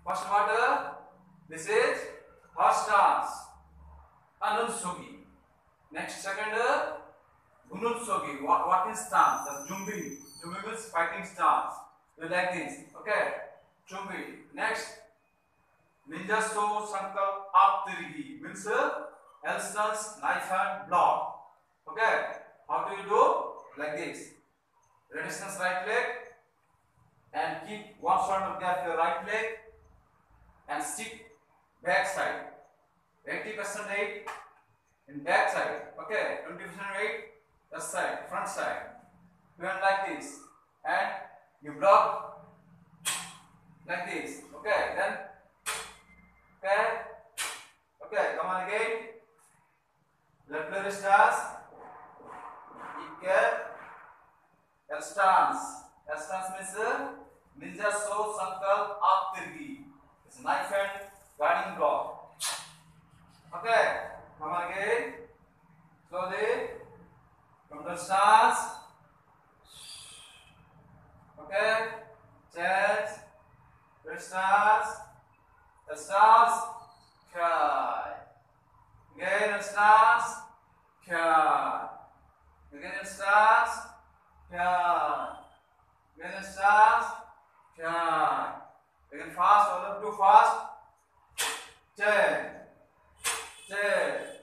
First what? This is first dance. Anunsogi. Next second Gununsogi. Walking stance. That's jumping. Jumping means fighting stance. You like this. Okay. Jumping. Next. Ninja So Sankal Aptirigi means L stance, knife hand, block. Okay. How do you do? Like this. Resistance right leg and keep 1 shoulder gap your right leg and stick back side. 80% weight in back side. Okay. 20% weight that side, front side. You want like this and you block like this. Okay. Then okay, come on again. Left leg stance. L stance. L stance means Ninja So Sankal Aptirgi. It's knife and guarding block. Okay, come on again. Slowly. From the stance. Okay, change. Stance. The stance. Try. Again, stance. Try. Again, stance. Try. Again, stance. Try. Again, fast. Or too fast. Change. Change.